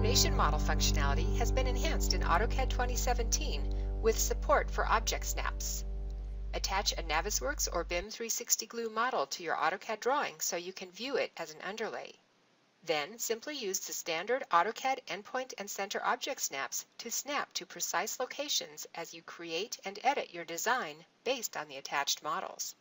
coordination model functionality has been enhanced in AutoCAD 2017 with support for object snaps. Attach a Navisworks or BIM 360 glue model to your AutoCAD drawing so you can view it as an underlay. Then simply use the standard AutoCAD endpoint and center object snaps to snap to precise locations as you create and edit your design based on the attached models.